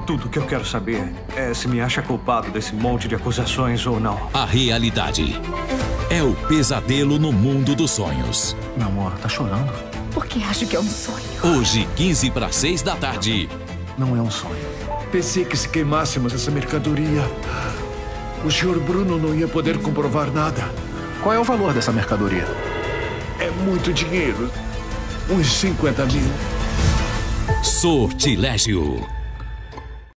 Tudo que eu quero saber é se me acha culpado desse monte de acusações ou não. A realidade é o pesadelo no mundo dos sonhos. Meu amor, tá chorando? Porque acho que é um sonho. Hoje, 15 para 6 da tarde. Não é um sonho. Pensei que se queimássemos essa mercadoria, o Sr. Bruno não ia poder comprovar nada. Qual é o valor dessa mercadoria? É muito dinheiro. Uns 50 mil. Sortilégio.